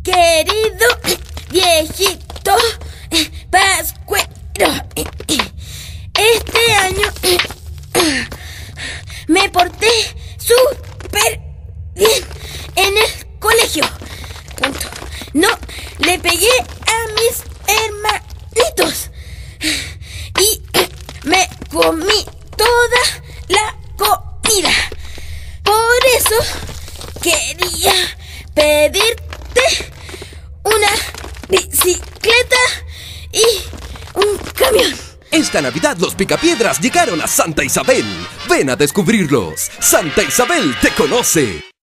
querido viejito Pascuero, este año me porté súper bien en el colegio. No le pegué a mis hermanitos y me comí toda la comida. Por eso quería pedirte una bicicleta y un camión. Esta Navidad los Picapiedras llegaron a Santa Isabel. Ven a descubrirlos. Santa Isabel te conoce.